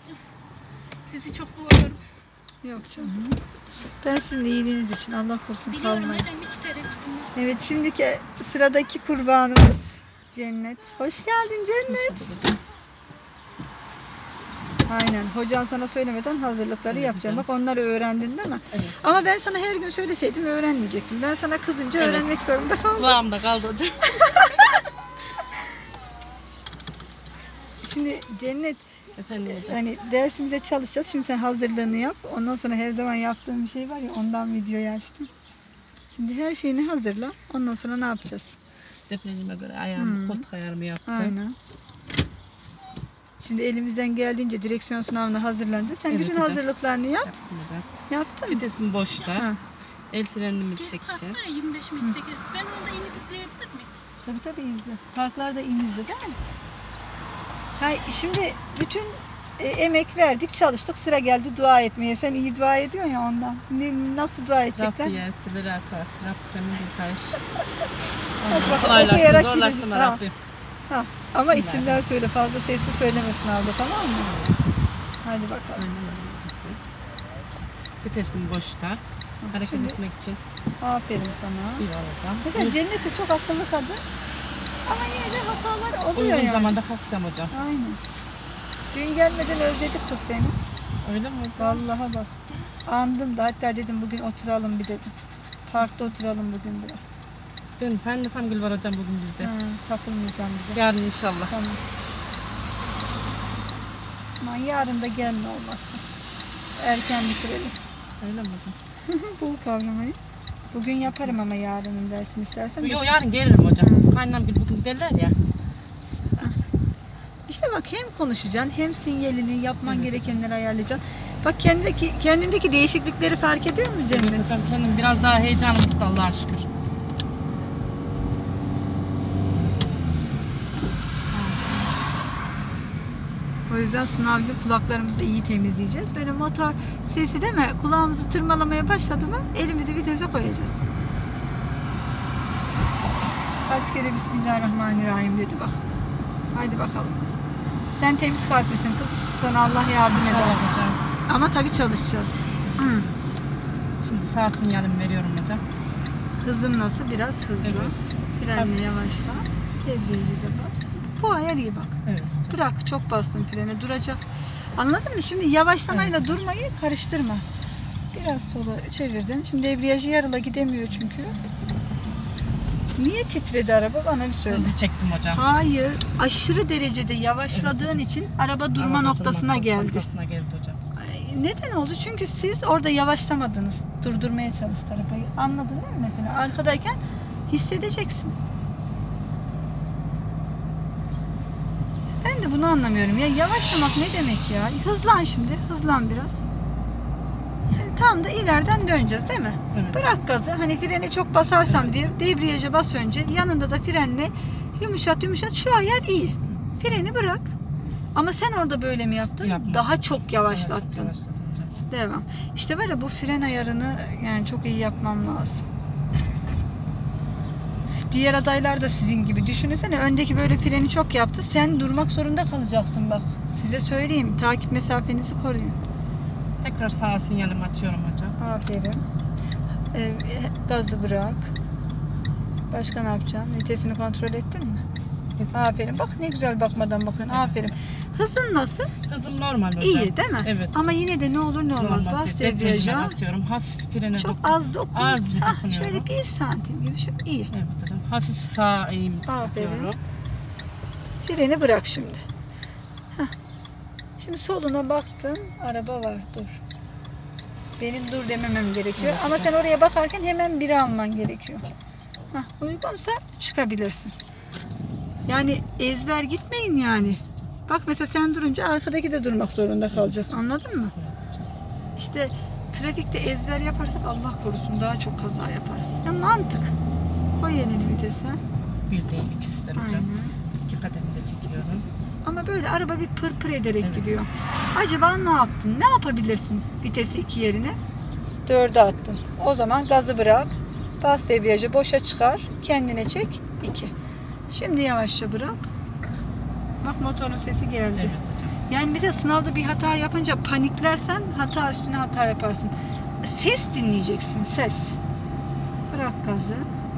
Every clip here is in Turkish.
Sizi çok boğuyorum. Yok canım. Ben sizin iyiliğiniz için Allah korusun Biliyorum kalmayın. hocam, hiç tereddütüm yok. Evet, şimdiki sıradaki kurbanımız Cennet. Hoş geldin Cennet. Aynen. Hocan sana söylemeden hazırlıkları yapacağım. Bak onları öğrendin değil mi? Evet. Ama ben sana her gün söyleseydim öğrenmeyecektim. Ben sana kızınca öğrenmek zorunda kaldım. Kulağımda kaldı hocam. Şimdi Cennet, Efendim hocam. hani dersimize çalışacağız. Şimdi sen hazırlığını yap. Ondan sonra her zaman yaptığım bir şey var ya, ondan videoyu açtım. Şimdi her şeyini hazırla. Ondan sonra ne yapacağız? Depremime göre ayağımı, koltuk ayarımı yaptım. Aynen. Şimdi elimizden geldiğince direksiyon sınavına hazırlanacağız. Sen Evet bütün hocam. hazırlıklarını yap. Yaptım hocam. Yaptın mı? Vitesim boşta. Ha. El frenimi Park çekeceğim. var ya 25 metre geri. Ben orada inip izleyebilir miyim? Tabii izle. Parklarda in izle değil mi? Ha, şimdi bütün emek verdik, çalıştık. Sıra geldi dua etmeye. Sen iyi dua ediyorsun ya ondan. Nasıl dua edecekler? Rabbi ya sivri atuası. Rabbi demin bir karış. Hadi bakalım, Kolaylaşsın, okuyarak zorlaşsın gideceğiz. Ha. Rabbim. Ha. Ama içinden söyle, fazla sesli söylemesin Alda, tamam mı? Hadi bakalım. Vitesim boşta. Hareket Şimdi- etmek için Aferin sana. iyi olacağım. Mesela Cennet de çok akıllı kadın. Ama yine de hatalar oluyor Uygun yani. zamanda kalkacağım hocam. Aynen. Dün gelmeden özledik kız seni. Öyle mi hocam? Vallahi bak. Andım da, hatta dedim bugün oturalım bir dedim. Parkta oturalım bugün biraz. Benim kaynatam gül var hocam bugün bizde. Ha, takılmayacağım bize. Yarın inşallah. Tamam. Aman yarın da gelme olmazsa. Erken bitirelim. Öyle mi hocam? Bul kavramayı. Bugün yaparım ama yarının dersini istersen. Yok yarın gelirim hocam. Kaynanam gül bugün giderler ya. İşte bak, hem konuşacaksın hem sinyalini yapman Evet. gerekenleri ayarlayacaksın. Bak kendindeki değişiklikleri fark ediyor musun Cennet? Evet hocam kendim biraz daha heyecanım tuttu Allah'a şükür. O yüzden sınav günü kulaklarımızı iyi temizleyeceğiz. Böyle motor sesi değil mi? Kulağımızı tırmalamaya başladı mı elimizi vitese koyacağız. Kaç kere Bismillahirrahmanirrahim dedi bak. Haydi bakalım. Sen temiz kalplisin kız. Sana Allah yardım eder. İnşallah hocam. Ama tabii çalışacağız. Şimdi sağ sinyalimi veriyorum hocam. Hızım nasıl? Biraz hızlı. Evet. Frenle yavaşla. Debriyajı da bas. Bu ayar iyi bak. Evet hocam. Bırak, çok bastın frene, duracak. Anladın mı? Şimdi yavaşlamayla durmayı karıştırma. Biraz sola çevirdin. Şimdi debriyajı yarıla gidemiyor çünkü. Niye titredi araba? Bana bir söyle. Hızlı çektim hocam. Hayır, aşırı derecede yavaşladığın için araba durma Araba noktasına geldi. Noktasına geldi hocam. Neden oldu? Çünkü siz orada yavaşlamadınız. Durdurmaya çalıştı arabayı. Anladın değil mi mesela? Arkadayken hissedeceksin. Ben de bunu anlamıyorum ya. Yavaşlamak ne demek ya? Hızlan şimdi. Hızlan biraz. Şimdi tam da ileriden döneceğiz değil mi? Evet. Bırak gazı. Hani frene çok basarsam diye debriyaja bas önce. Yanında da frenle yumuşat. Şu ayar iyi. Freni bırak. Ama sen orada böyle mi yaptın? Yapmadım. Daha çok yavaşlattın. Evet, yavaşlattım hocam. Devam. İşte böyle bu fren ayarını yani çok iyi yapmam lazım. Diğer adaylar da sizin gibi. Düşünsene, öndeki böyle freni çok yaptı. Sen durmak zorunda kalacaksın bak. Size söyleyeyim. Takip mesafenizi koruyun. Tekrar sağ sinyalimi açıyorum hocam. Aferin. Gazı bırak. Başka ne yapacaksın? Vitesini kontrol ettin mi? Kesin. Aferin. Bak ne güzel bakmadan bakıyorsun. Aferin. Hızın nasıl? Hızım normal hocam. İyi değil mi? Evet. Ama yine de ne olur ne olmaz. Bas debriyaja. basıyorum. Hafif frene Çok dokun. az dokun. Az bir Hah, dokunuyorum. şöyle 1 santim gibi. İyi. Evet hocam. Hafif sağa eğim Aferin. yapıyorum. Freni bırak şimdi. Heh. Şimdi soluna baktın, araba var, dur. Benim dur dememem gerekiyor. Evet, ama sen oraya bakarken hemen biri alman gerekiyor. Heh, uygunsa çıkabilirsin. Yani ezber gitmeyin yani. Bak mesela sen durunca arkadaki de durmak zorunda kalacak. Anladın mı? İşte trafikte ezber yaparsak Allah korusun daha çok kaza yaparız. Ya mantık. Koy elini vitese. Bir değil ikisi de hocam. Aynen. 2 kademi de çekiyorum. Ama böyle araba bir pır ederek Evet. gidiyor. Acaba ne yaptın? Ne yapabilirsin vitesi 2 yerine? 4'e attın. O zaman gazı bırak. Bas debriyaja, boşa çıkar. Kendine çek. 2. Şimdi yavaşça bırak. Bak motorun sesi geldi. Evet hocam. Yani mesela sınavda bir hata yapınca paniklersen hata üstüne hata yaparsın. Ses dinleyeceksin, ses. Bırak gazı.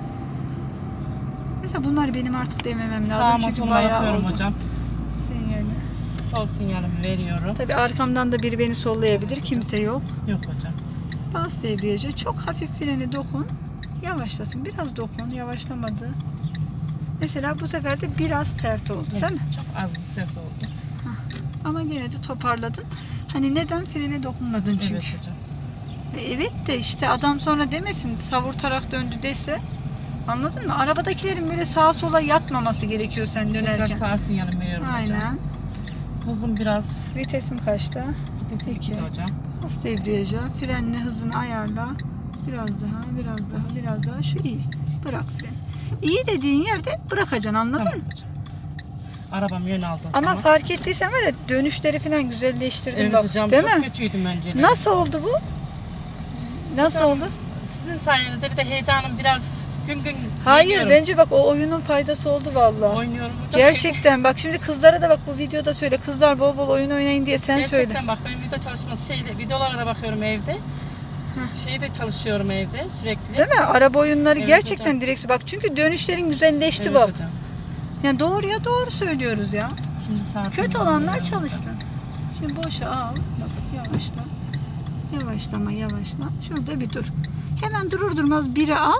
Mesela bunları benim artık dememem lazım Sağıma çünkü sola bayağı bakıyorum oldu. hocam. Sinyali. Sol sinyalimi veriyorum. Tabii arkamdan da biri beni sollayabilir. Kimse yok. Yok hocam. Bas debriyaja. Çok hafif freni dokun. Yavaşlasın. Biraz dokun. Yavaşlamadı. Mesela bu sefer de biraz sert oldu, Evet, değil mi? çok az bir sert oldu. Ama gene de toparladın. Hani neden frene dokunmadın çünkü? Evet hocam. Evet de işte adam sonra demesin savurtarak döndü dese. Anladın mı? Arabadakilerin böyle sağa sola yatmaması gerekiyor sen Tekrar dönerken. sağ sinyalimi veriyorum hocam. Aynen. Hızım biraz Vitesim kaçta? vitesi gitti hocam. Bas debriyaja. Frenle hızını ayarla. Biraz daha, biraz daha, biraz daha. Şu iyi. Bırak freni. İyi dediğin yerde bırakacaksın, anladın Tamam mı? hocam. Arabam yön aldı o Ama zaman. fark ettiysen var ya dönüşleri falan güzelleştirdin Evet bak. hocam Değil çok mi? kötüydüm önce. Nasıl oldu bu? Nasıl Hocam, oldu? Sizin sayenizde bir de heyecanım biraz gün Hayır geliyorum. bence bak o oyunun faydası oldu vallahi. Oynuyorum hocam. Gerçekten bak şimdi kızlara da bak bu videoda söyle. Kızlar bol bol oyun oynayın diye sen Gerçekten söyle. bak ben video çalışması videolara da bakıyorum evde. Şeyde çalışıyorum evde sürekli. Değil mi? Araba oyunları Evet gerçekten hocam. direkt bak çünkü dönüşlerin güzelleşti Evet bak. hocam. Yani doğruya doğru söylüyoruz ya. Şimdi sağ Kötü sinyalimi olanlar veriyorum çalışsın. Şimdi boşa al. Bak yavaşla. Yavaşlama yavaşla. Şurada bir dur. Hemen durur durmaz biri al.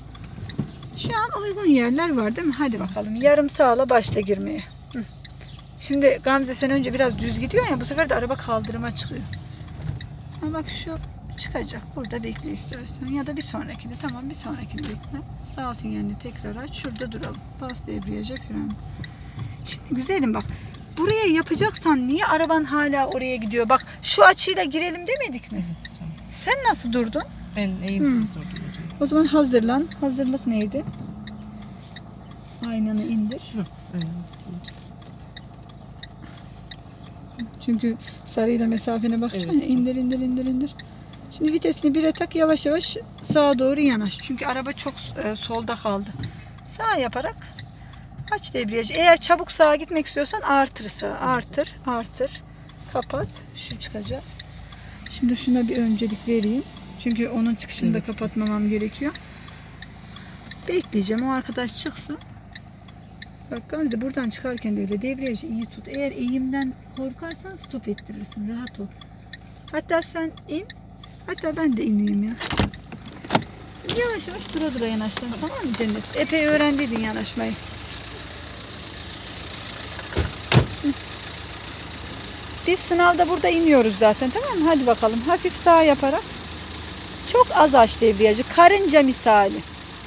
Şu an uygun yerler var değil mi? Hadi bakalım. Yarım sağla başla girmeye. Hı. Şimdi Gamze sen önce biraz düz gidiyor ya bu sefer de araba kaldırıma çıkıyor. Ha bak şu çıkacak. Burada bekle istersen. Ya da bir sonrakini. Tamam bir sonrakini bekle. Sağ sinyalini tekrar aç. Şurada duralım. Bas debriyaja fren. Şimdi güzelim bak. Buraya yapacaksan niye araban hala oraya gidiyor? Bak şu açıyla girelim demedik mi? Evet hocam. Sen nasıl durdun? Ben eğimsiz durdum hocam. O zaman hazırlan. Hazırlık neydi? Aynanı indir. Hı, evet. Çünkü sarıyla mesafene bakacaksın Evet, ya. İndir indir indir indir. Şimdi vitesini 1'e tak yavaş yavaş sağa doğru yanaş. Çünkü araba çok solda kaldı. Sağ yaparak aç debriyajı. Eğer çabuk sağa gitmek istiyorsan artır sağa. Artır, artır. Kapat. Şu çıkacak. Şimdi şuna bir öncelik vereyim. Çünkü onun çıkışını da kapatmamam gerekiyor. Bekleyeceğim. O arkadaş çıksın. Bak Gamze buradan çıkarken de öyle debriyajı iyi tut. Eğer eğimden korkarsan stop ettirirsin. Rahat ol. Hatta sen in. Hatta ben de ineyim ya. Yavaş yavaş dura dura yanaştın. Tamam mı Cennet? Epey öğrendiydin yanaşmayı. Hı. Biz sınavda burada iniyoruz zaten tamam mı? Hadi bakalım. Hafif sağ yaparak. Çok az aç debriyajı. Karınca misali.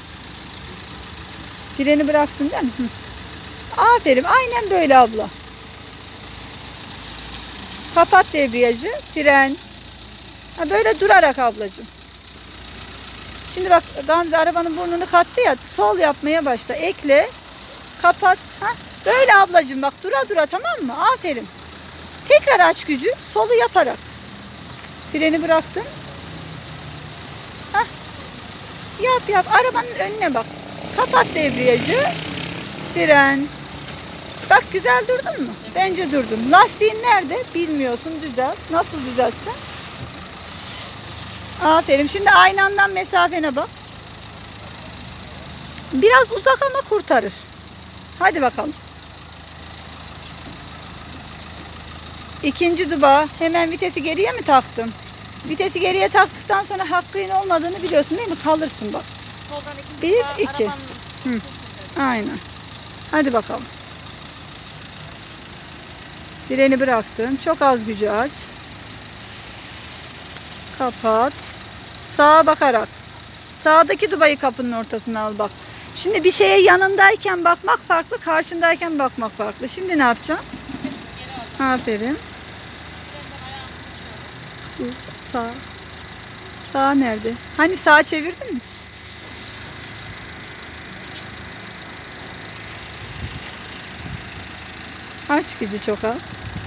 Freni bıraktın değil mi? Hı. Aferin. Aynen böyle abla. Kapat debriyajı. Fren. Ha, böyle durarak ablacığım. Şimdi bak Gamze arabanın burnunu kattı ya. Sol yapmaya başla. Ekle. Kapat. Ha, böyle ablacığım bak. Dura dura tamam mı? Aferin. Tekrar aç gücü. Solu yaparak. Freni bıraktın. Ha. Yap yap. Arabanın önüne bak. Kapat debriyajı. Fren. Bak güzel durdun mu? Bence durdun. Lastiğin nerede? Bilmiyorsun. Düzelt. Nasıl düzeltsen? Aferin. Şimdi aynandan mesafene bak. Biraz uzak ama kurtarır. Hadi bakalım. İkinci duba. Hemen vitesi geriye mi taktın? Vitesi geriye taktıktan sonra hakkın olmadığını biliyorsun değil mi? Kalırsın bak. Soldan ikinci Bir, defa iki. arabanın- Aynen. Hadi bakalım. Freni bıraktın. Çok az gücü aç. Kapat. Sağa bakarak. Sağdaki dubayı kapının ortasına al bak. Şimdi bir şeye yanındayken bakmak farklı, karşındayken bakmak farklı. Şimdi ne yapacaksın? Aferin. Dur, sağ. Sağ nerede? Hani sağa çevirdin mi? Aç gücü çok az.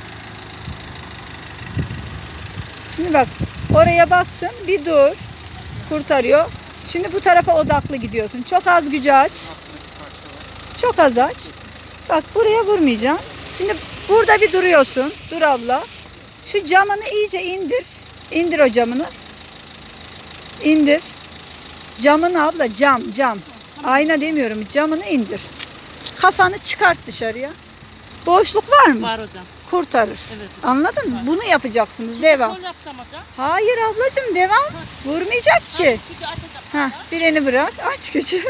Şimdi bak oraya baktın bir dur. Kurtarıyor. Şimdi bu tarafa odaklı gidiyorsun. Çok az gücü aç. Çok az aç. Bak buraya vurmayacaksın. Şimdi Burada bir duruyorsun. Dur abla. Şu camını iyice indir. İndir o camını. İndir. Camını abla, cam. Ayna demiyorum. Camını indir. Kafanı çıkart dışarıya. Boşluk var mı? Var hocam. Kurtarır. Evet. Anladın mı? Bunu yapacaksınız. Devam. Sol yapacağım hocam. Hayır ablacığım, devam. Vurmayacak ki. Gücü açacağım. Ha, freni bırak. Aç gücü.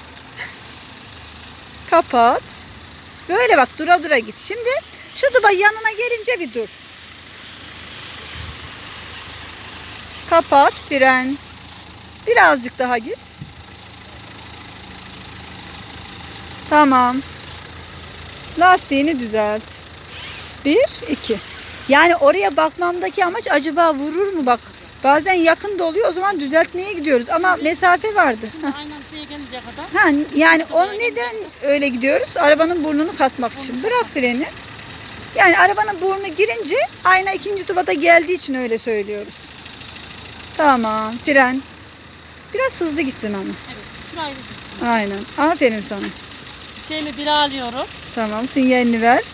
Kapat. Böyle bak, dura dura git. Şimdi şu duba yanına gelince bir dur. Kapat fren. Birazcık daha git. Tamam. Lastiğini düzelt. 1, 2. Yani oraya bakmamdaki amaç acaba vurur mu bak. Bazen yakında oluyor, o zaman düzeltmeye gidiyoruz ama mesafe vardı. Şimdi aynen şeye gelinceye kadar. Ha, yani onu neden öyle gidiyoruz? Arabanın burnunu katmak için. Bırak freni. Yani arabanın burnu girince ayna ikinci tubada geldiği için öyle söylüyoruz. Tamam, fren. Biraz hızlı gittin ama. Evet. Şurayı da Aynen. Aferin sana. şeyimi bire alıyorum. Tamam, sinyalini ver.